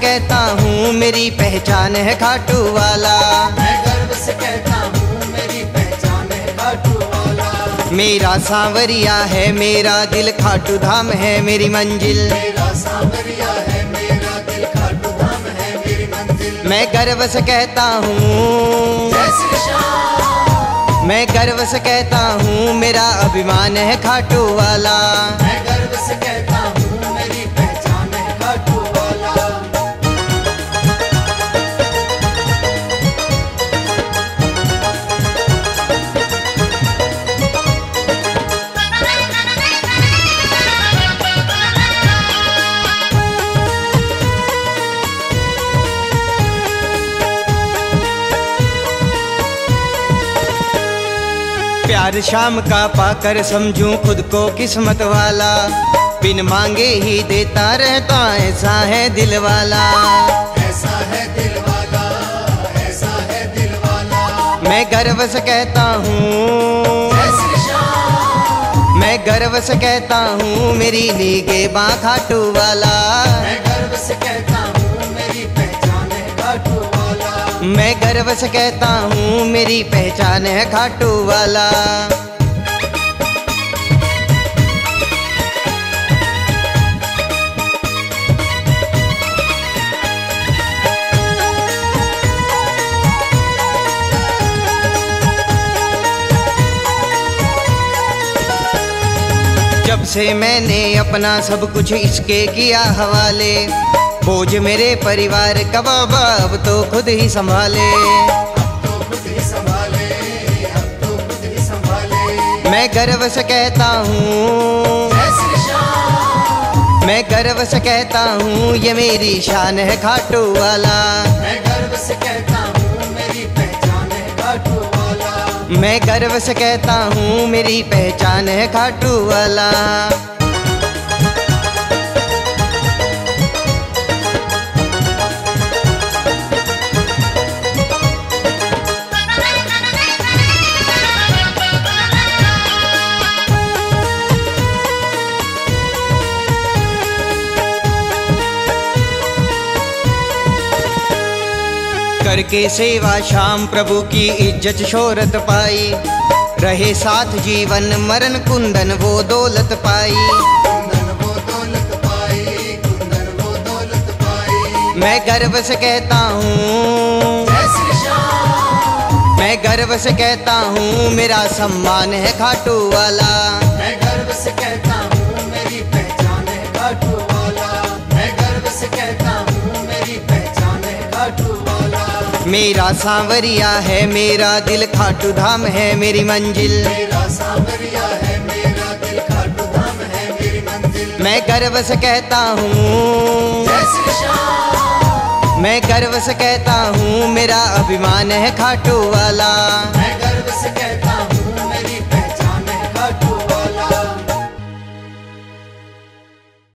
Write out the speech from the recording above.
कहता हूँ मेरी पहचान है खाटू वाला। मैं गर्व से कहता हूँ मेरी पहचान है खाटू वाला। मेरा सांवरिया है मेरा दिल, खाटू धाम है मेरी मंजिल। मेरा सांवरिया है मेरा दिल, खाटू धाम है मेरी मंजिल। मैं गर्व से कहता हूँ, जय श्री श्याम। मैं गर्व से कहता हूँ मेरा अभिमान है खाटू वाला। मैं गर्व से कहता हूँ मेरी पहचान है खाटू वाला। प्यार शाम का पाकर समझूं खुद को किस्मत वाला, बिन मांगे ही देता रहता ऐसा है दिल वाला। ऐसा है दिल वाला, ऐसा है दिल वाला। मैं गर्व से कहता हूँ, जय श्री श्याम। मैं गर्व से कहता हूँ मेरी लीगे बाँ खाटू वाला। मैं गर्व से कहता हूँ मेरी पहचान है खाटू वाला। मैं गर्व से कहता हूँ मेरी पहचान है खाटू वाला। जब से मैंने अपना सब कुछ इसके किया हवाले, बोझ मेरे परिवार का बाबा अब तो खुद ही संभाले। अब तो खुद ही संभाले, अब तो खुद ही संभाले। मैं गर्व से कहता हूँ, जय श्री श्याम। मैं गर्व से कहता हूँ ये मेरी शान है खाटू वाला। मैं गर्व से कहता हूँ मेरी पहचान है खाटू वाला। मैं गर्व से कहता हूँ मेरी पहचान है खाटू वाला। करके सेवा शाम प्रभु की इज्जत शोहरत पाई, रहे साथ जीवन मरण कुंदन वो दौलत पाई। कुंदन वो दौलत पाई, कुंदन वो दौलत पाई। मैं गर्व से कहता हूँ, जय श्री श्याम। मैं गर्व से कहता हूँ मेरा सम्मान है खाटू वाला। मैं गर्व से कहता हूँ मेरी पहचान है खाटू वाला। मैं गर्व से कहता हूँ मेरी पहचान है खाटू वाला। मेरा सांवरिया है मेरा दिल, खाटू धाम है मेरी मंजिल। मेरा सांवरिया है मेरा दिल, खाटू धाम है मेरी मंजिल। मैं गर्व से कहता हूँ, जय श्री श्याम। मैं गर्व से कहता हूँ मेरा अभिमान है खाटू वाला। मैं गर्व से कहता हूँ